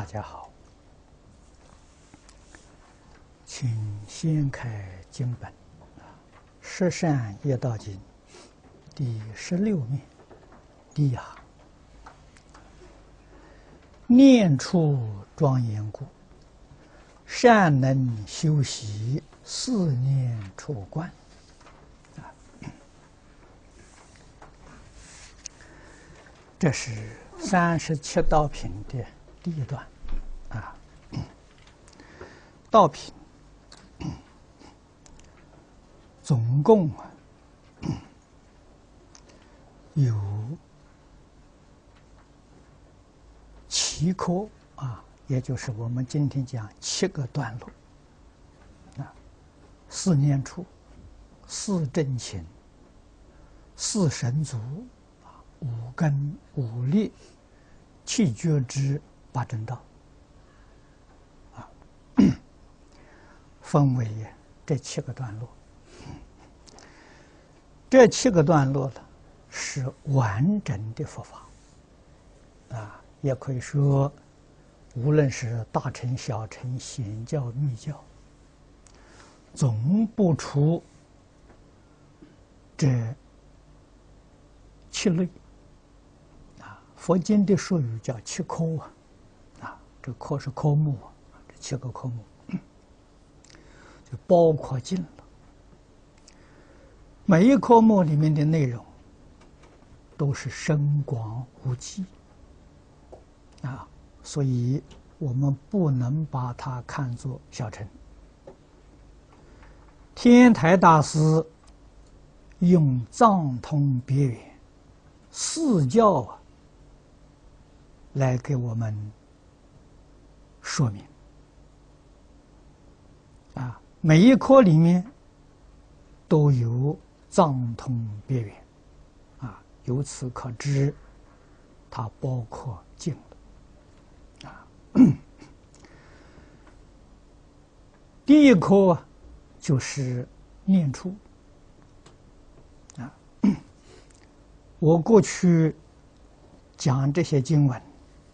家好，请先开经本，十善业道经第16面第一行，念处庄严故，善能修习四念处观。这是37道品的第一段，道品总共有7科也就是我们今天讲7个段落四念处、四正勤、四神足、五根、五力、七觉支、八正道分为这7个段落。这7个段落呢，是完整的佛法也可以说，无论是大乘、小乘、显教、密教，总不出这7类。佛经的术语叫7科这科是科目这7个科目就包括进了。每一科目里面的内容都是深广无际所以我们不能把它看作小乘。天台大师用藏通别圆四教来给我们说明每一科里面都有藏通别圆由此可知它包括尽了第一科就是念处我过去讲这些经文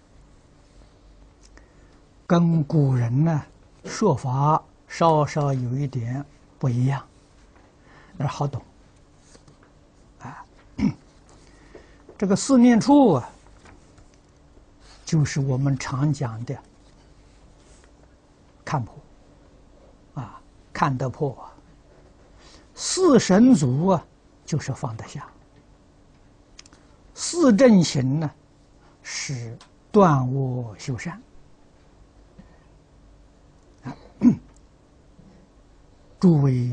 跟古人呢说法稍稍有一点不一样，而好懂这个四念处就是我们常讲的看破看得破四神足就是放得下，四正行呢是断恶修善诸位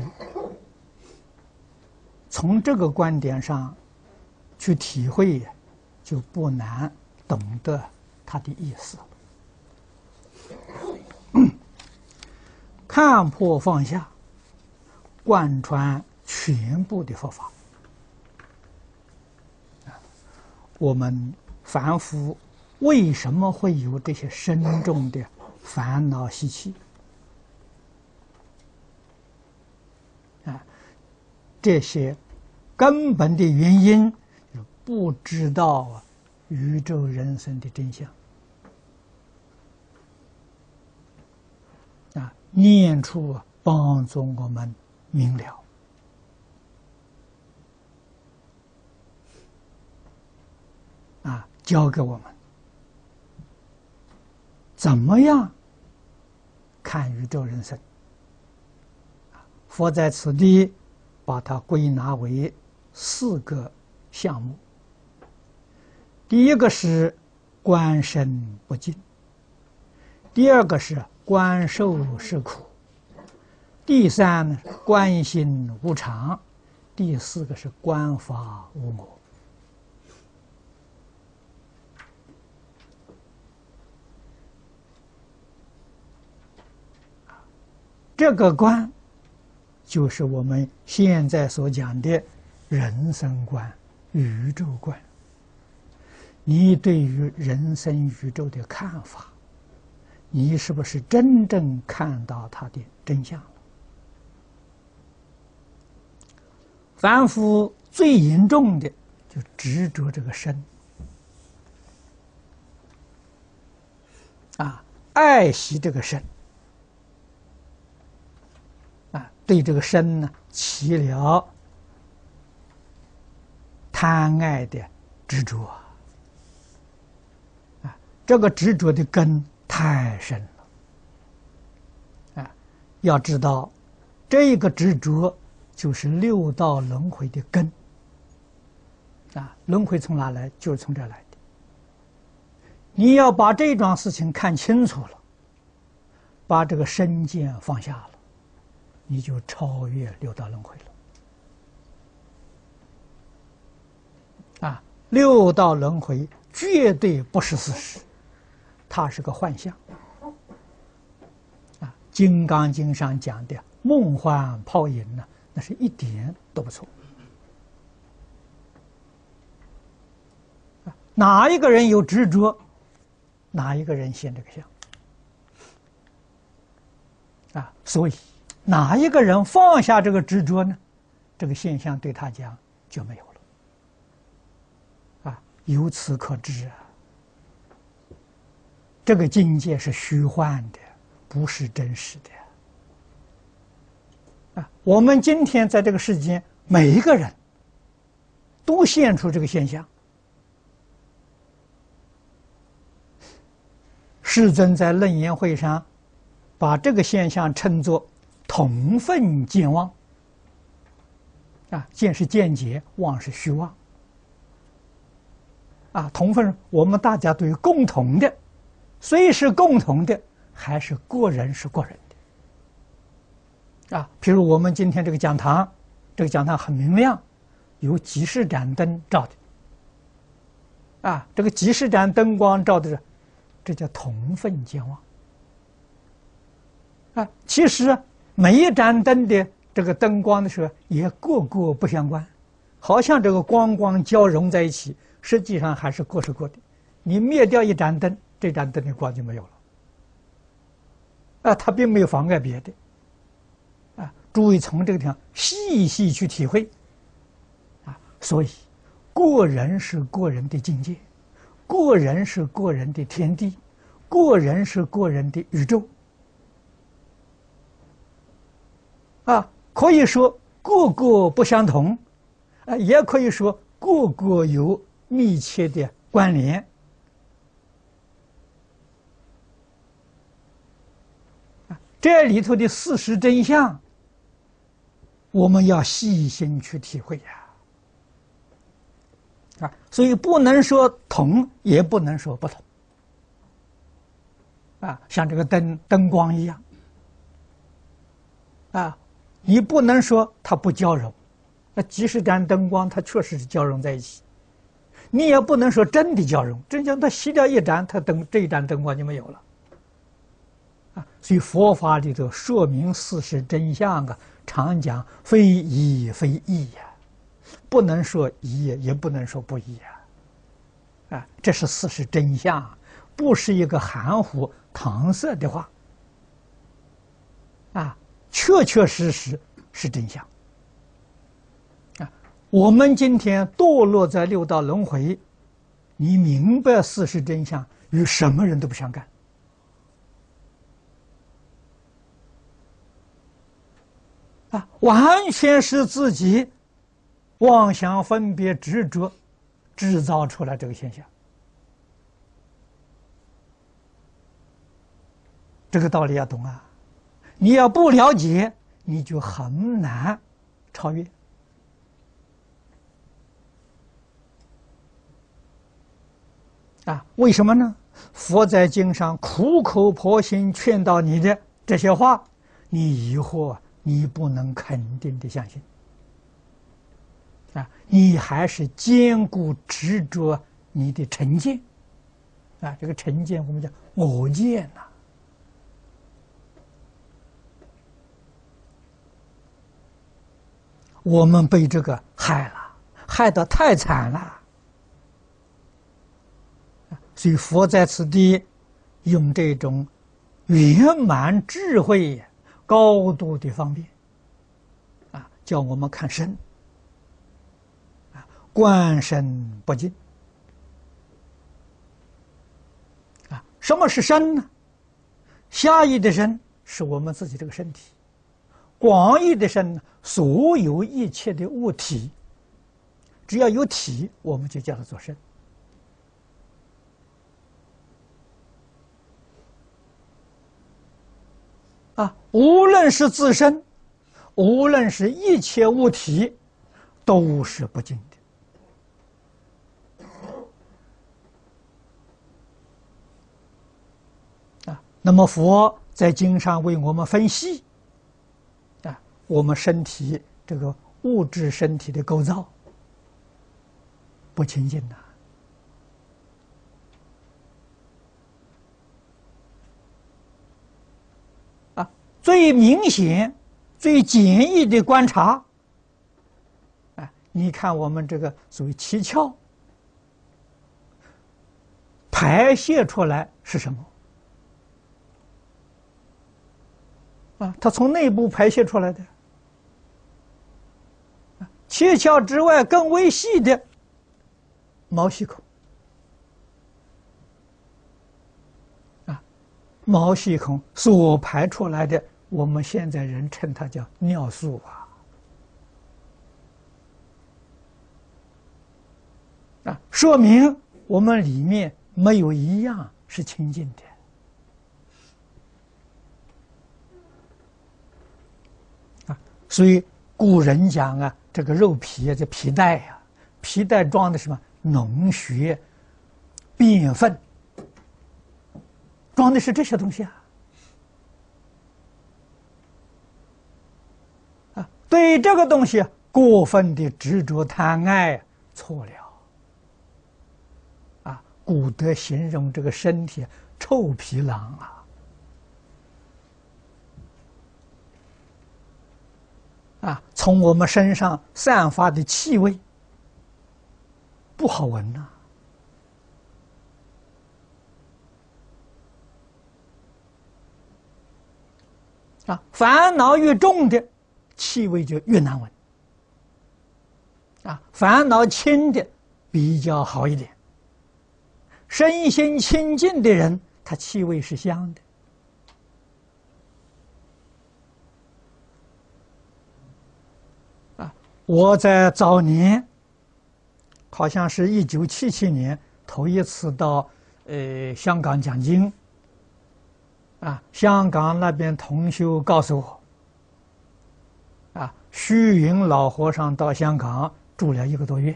从这个观点上去体会，就不难懂得它的意思。看破放下，贯穿全部的佛法。我们凡夫为什么会有这些深重的烦恼习气？这些根本的原因，不知道宇宙人生的真相念处帮助我们明了教给我们怎么样看宇宙人生。佛在此地把它归纳为4个项目。第一个是观身不净，第二个是观受是苦，第3呢观心无常，第4个是观法无我。这个观就是我们现在所讲的人生观、宇宙观。你对于人生宇宙的看法，你是不是真正看到它的真相了？凡夫最严重的就执着这个身爱惜这个身，对这个身呢起了贪爱的执着这个执着的根太深了要知道，这个执着就是六道轮回的根轮回从哪来？就是从这儿来的。你要把这桩事情看清楚了，把这个身见放下了，你就超越六道轮回了六道轮回绝对不是事实，它是个幻象《金刚经》上讲的梦幻泡影呢，那是一点都不错哪一个人有执着，哪一个人现这个相所以哪一个人放下这个执着呢，这个现象对他讲就没有了由此可知这个境界是虚幻的，不是真实的我们今天在这个世间，每一个人都现出这个现象。世尊在楞严会上把这个现象称作同分见妄见是见解，妄是虚妄同分我们大家都有共同的，虽是共同的，还是个人是个人的譬如我们今天这个讲堂，这个讲堂很明亮，有几十盏灯照的这个几十盏灯光照的这叫同分见妄其实每一盏灯的这个灯光的时候也各个不相关，好像这个光光交融在一起，实际上还是各是各的。你灭掉一盏灯，这盏灯的光就没有了它并没有妨碍别的诸位从这个地方细细去体会所以个人是个人的境界，个人是个人的天地，个人是个人的宇宙可以说个个不相同也可以说个个有密切的关联这里头的事实真相，我们要细心去体会所以不能说同，也不能说不同像这个灯光一样你不能说它不交融，几十盏灯光它确实是交融在一起，你也不能说真的交融，真叫它熄掉一盏，这一盏灯光就没有了所以佛法里头说明事实真相常讲非一非异不能说一，也不能说不一这是事实真相，不是一个含糊搪塞的话确确实实是真相我们今天堕落在六道轮回，你明白事实真相，与什么人都不相干完全是自己妄想分别执着制造出来这个现象，这个道理要懂你要不了解，你就很难超越为什么呢？佛在经上苦口婆心劝导你的这些话，你以后你不能肯定的相信你还是坚固执着你的成见这个成见我们叫我见我们被这个害了，害得太惨了所以佛在此地用这种圆满智慧高度的方便叫我们看身观身不净什么是身呢？ 狭义的身是我们自己这个身体，广义的身呢，所有一切的物体，只要有体，我们就叫它做身。无论是自身，无论是一切物体，都是不净的。那么佛在经上为我们分析，我们身体这个物质身体的构造不清净呐。最明显、最简易的观察，你看我们这个属于七窍排泄出来是什么？它从内部排泄出来的。七窍之外更微细的毛细孔，毛细孔所排出来的，我们现在人称它叫尿素说明我们里面没有一样是清净的。所以古人讲这个肉皮这皮带皮带装的什么脓血、便粪，装的是这些东西对这个东西过分的执着贪爱，错了。古德形容这个身体臭皮囊从我们身上散发的气味不好闻烦恼越重的气味就越难闻烦恼轻的比较好一点。身心清净的人，他气味是香的。我在早年，好像是1977年头一次到香港讲经，香港那边同修告诉我，虚云老和尚到香港住了1个多月。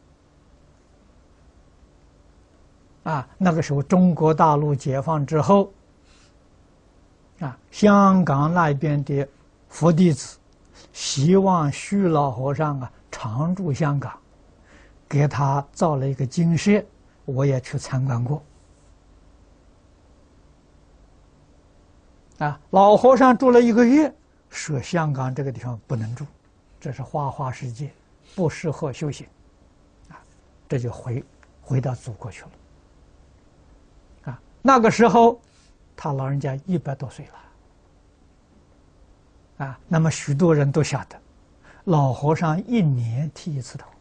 那个时候中国大陆解放之后，香港那边的佛弟子希望虚老和尚常住香港，给他造了一个精舍，我也去参观过。老和尚住了1个月，说香港这个地方不能住，这是花花世界，不适合修行，这就回到祖国去了。那个时候，他老人家100多岁了，那么许多人都晓得，老和尚1年剃1次头，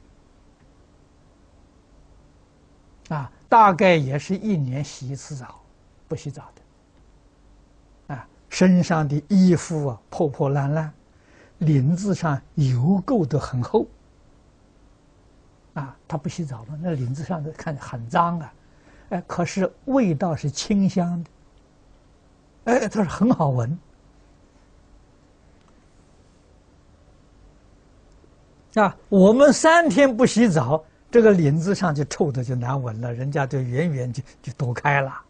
大概也是1年洗1次澡，不洗澡的，身上的衣服破破烂烂，领子上油垢都很厚，他不洗澡嘛，那领子上的看着很脏可是味道是清香的，它是很好闻。我们3天不洗澡，这个领子上就臭的就难闻了，人家就远远就躲开了。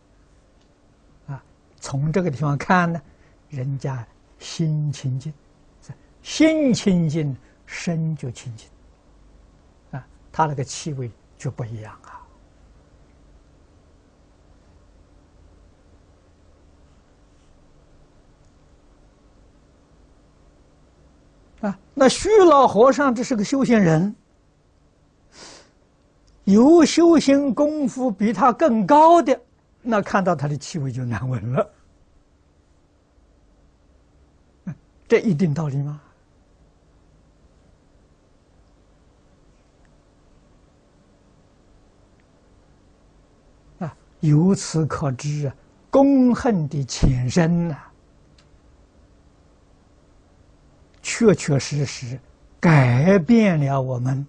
从这个地方看呢，人家心清净，心清净，身就清净，他那个气味就不一样那虚老和尚这是个修行人，有修行功夫比他更高的，那看到他的气味就难闻了，这一定道理吗？由此可知功恨的前身呐，确确实实改变了我们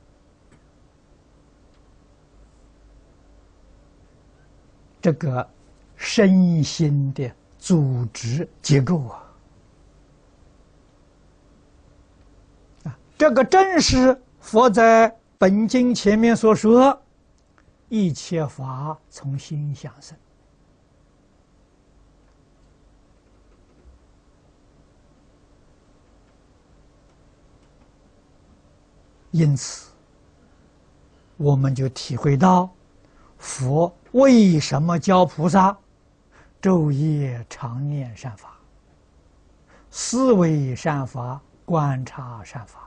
这个身心的组织结构这个正是佛在本经前面所说，一切法从心想生。因此，我们就体会到，佛为什么教菩萨昼夜常念善法、思维善法、观察善法，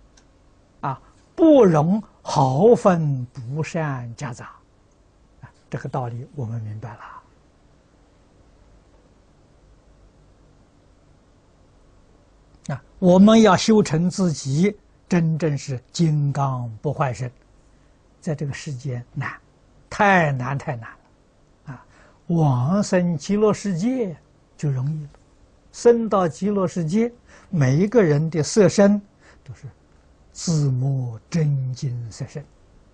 不容毫分不善夹杂。这个道理我们明白了。我们要修成自己真正是金刚不坏身，在这个世间难，太难太难了。往生极乐世界就容易了。生到极乐世界，每一个人的色身都是自摸真金色身。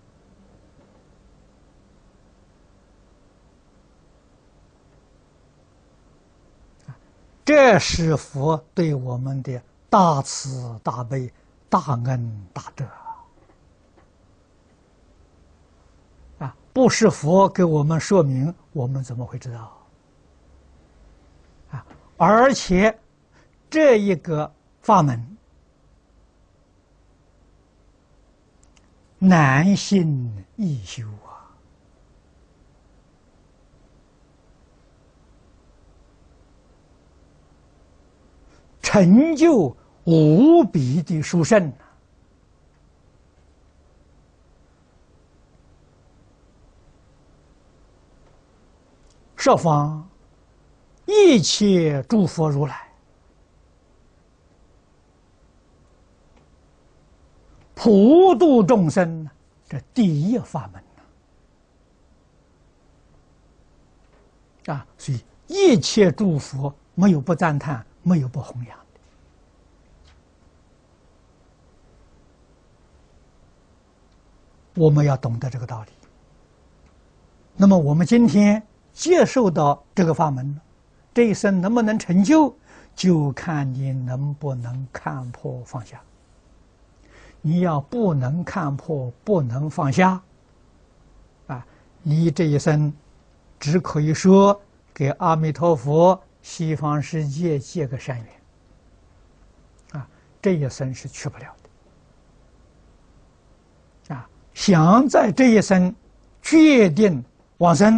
这是佛对我们的大慈大悲、大恩大德不是佛给我们说明，我们怎么会知道而且这一个法门难信易修成就无比的殊胜十方一切诸佛如来普度众生，这第一法门所以一切诸佛没有不赞叹，没有不弘扬的。我们要懂得这个道理。那么我们今天接受到这个法门，这一生能不能成就，就看你能不能看破放下。你要不能看破，不能放下，你这一生只可以说给阿弥陀佛、西方世界结个善缘，这一生是去不了的。想在这一生决定往生，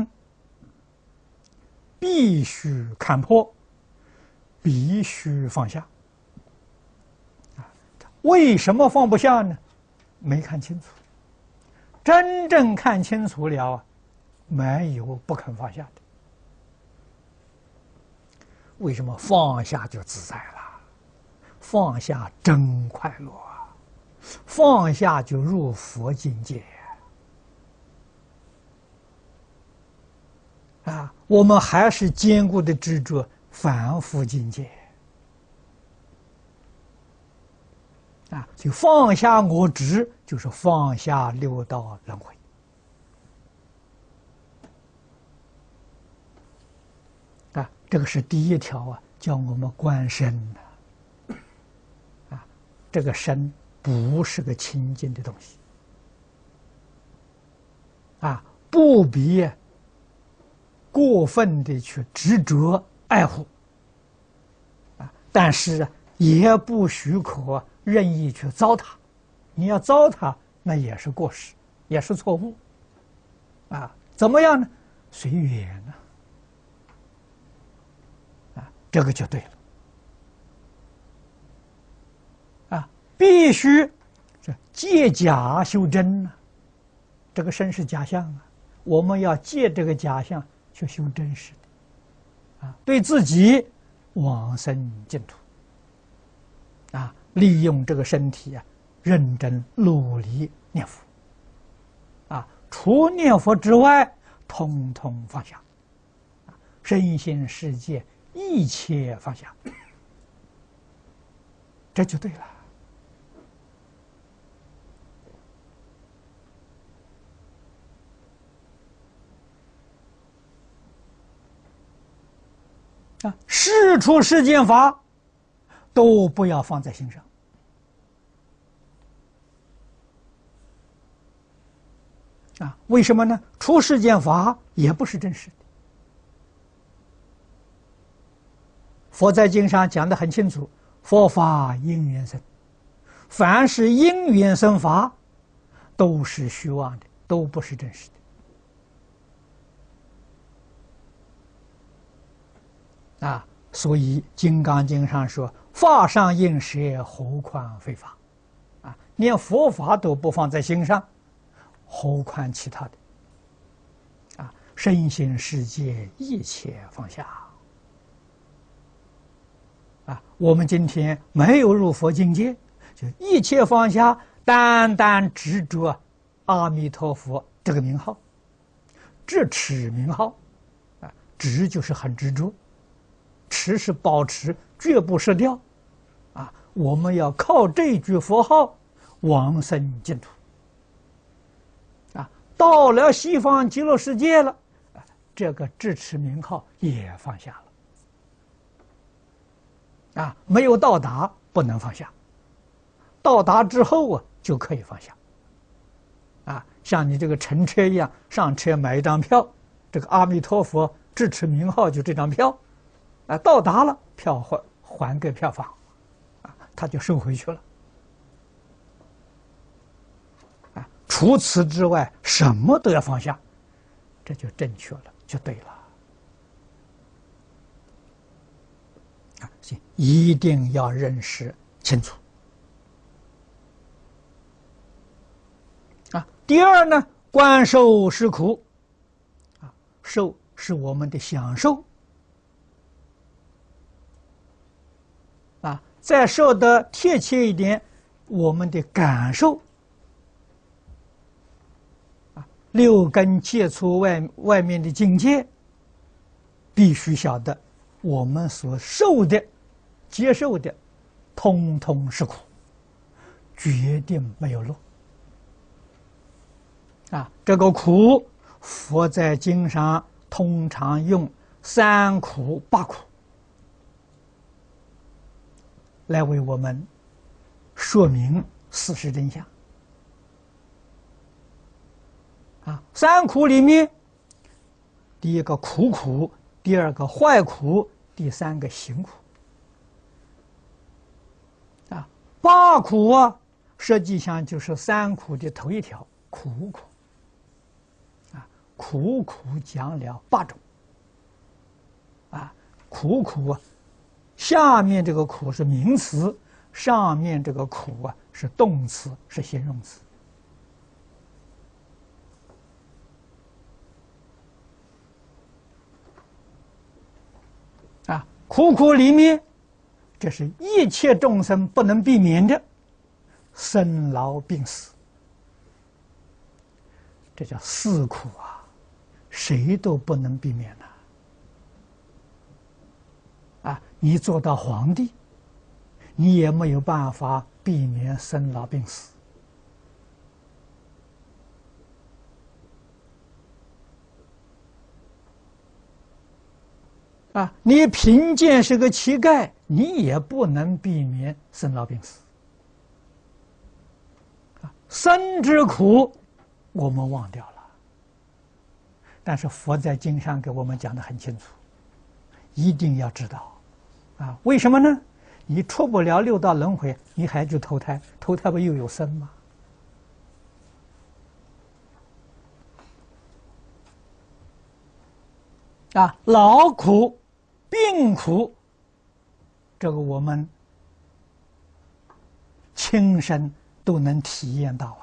必须看破，必须放下。为什么放不下呢？没看清楚。真正看清楚了，没有不肯放下的。为什么放下就自在了？放下真快乐放下就入佛境界我们还是坚固的执着凡夫境界就放下我执，就是放下六道轮回这个是第一条叫我们观身这个身不是个清净的东西不必过分的去执着爱护但是也不许可任意去糟蹋。你要糟蹋，那也是过失，也是错误怎么样呢？随缘这个就对了必须借假修真这个身是假象我们要借这个假象去修真实的对自己往生净土利用这个身体认真努力念佛除念佛之外，通通放下身心世界一切放下，这就对了。事出世间法都不要放在心上为什么呢？出世间法也不是真实的。佛在经上讲得很清楚，佛法因缘生，凡是因缘生法都是虚妄的，都不是真实的所以《金刚经》上说：“法上应舍，何况非法？”连佛法都不放在心上，何况其他的？身心世界一切放下。我们今天没有入佛境界，就一切放下，单单执着阿弥陀佛这个名号，执持名号，执就是很执着，持是保持，绝不失掉。我们要靠这句佛号往生净土。到了西方极乐世界了，这个执持名号也放下了。没有到达不能放下，到达之后就可以放下。像你这个乘车一样，上车买一张票，这个阿弥陀佛执持名号就这张票，到达了票还给票房，他就收回去了。除此之外，什么都要放下，这就正确了，就对了。所以一定要认识清楚。第二呢，观受是苦。受是我们的享受。再说得贴切一点，我们的感受。六根接触外面的境界，必须晓得我们所受的、接受的，通通是苦，决定没有乐。这个苦，佛在经上通常用三苦、八苦来为我们说明事实真相。三苦里面，第一个苦苦，第二个坏苦，第三个行苦。八苦实际上就是三苦的头一条，苦苦。苦苦讲了8种。苦苦下面这个苦是名词，上面这个苦是动词，是形容词。苦苦里面，这是一切众生不能避免的生老病死，这叫四苦谁都不能避免你做到皇帝，你也没有办法避免生老病死。你贫贱是个乞丐，你也不能避免生老病死。生之苦，我们忘掉了，但是佛在经上给我们讲得很清楚，一定要知道。为什么呢？你出不了六道轮回，你还去投胎，投胎不又有生吗？劳苦、病苦，这个我们亲身都能体验到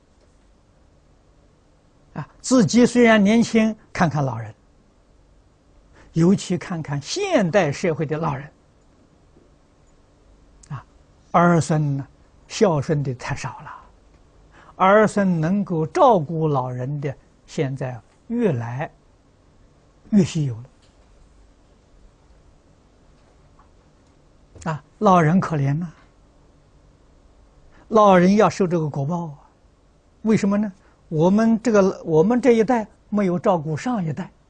自己虽然年轻，看看老人，尤其看看现代社会的老人，儿孙呢孝顺的太少了，儿孙能够照顾老人的，现在越来越稀有了。 老人可怜呐，老人要受这个果报啊。为什么呢？我们这一代没有照顾上一代，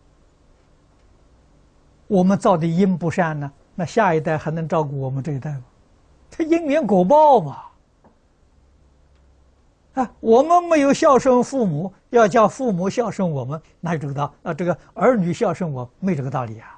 我们造的因不善呢，那下一代还能照顾我们这一代吗？它因缘果报嘛。我们没有孝顺父母，要叫父母孝顺我们，哪有这个道？这个儿女孝顺我，没这个道理啊。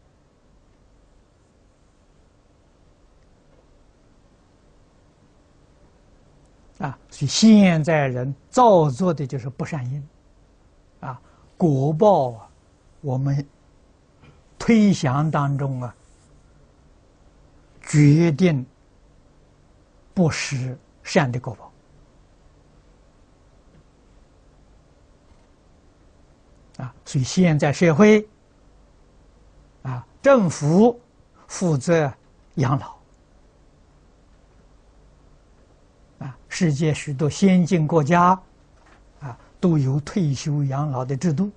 所以现在人造作的就是不善因，果报啊，我们推想当中决定不施善的果报。所以现在社会政府负责养老。世界许多先进国家都有退休养老的制度。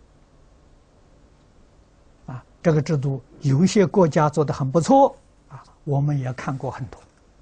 这个制度有一些国家做得很不错我们也看过很多。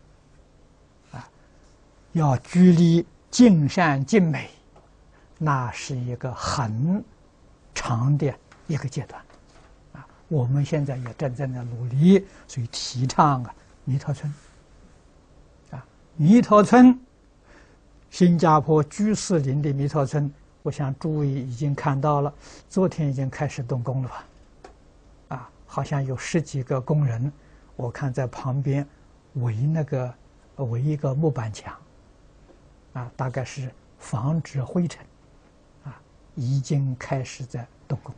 要距离尽善尽美，那是一个很长的一个阶段。我们现在也正在那努力，所以提倡弥陀村。弥陀村，新加坡居士林的弥陀村，我想诸位已经看到了，昨天已经开始动工了吧？好像有10几个工人，我看在旁边围一个木板墙，大概是防止灰尘，已经开始在动工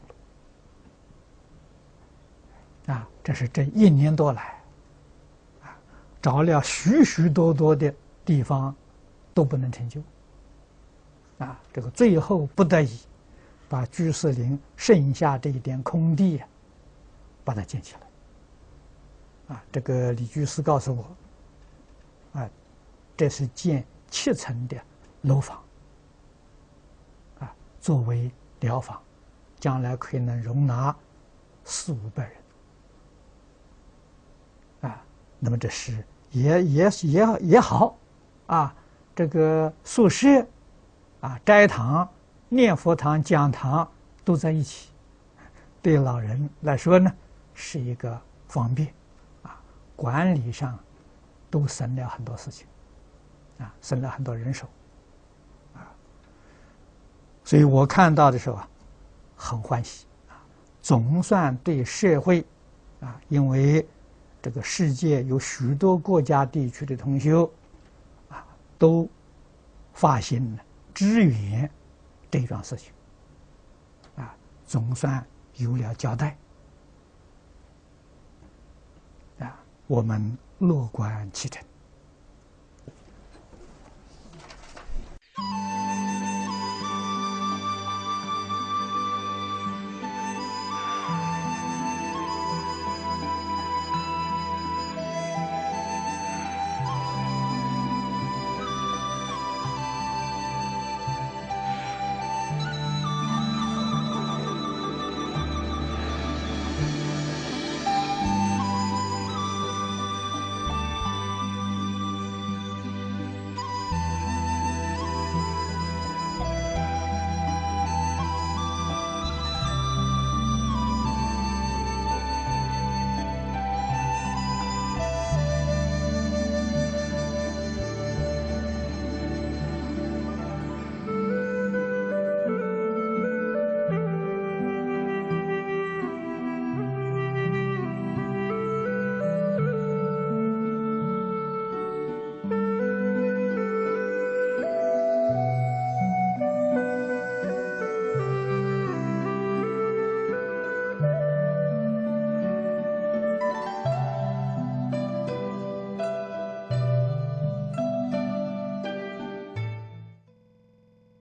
了。这是这1年多来。找了许许多多的地方都不能成就，这个最后不得已把居士林剩下这一点空地把它建起来。这个李居士告诉我，这是建7层的楼房，作为疗房，将来可以能容纳400-500人。那么这是也好，这个宿舍，斋堂、念佛堂、讲堂都在一起，对老人来说呢是一个方便，管理上都省了很多事情，省了很多人手，所以我看到的时候很欢喜，总算对社会，因为这个世界有许多国家地区的同修都发心了支援这桩事情，总算有了交代，我们乐观其成。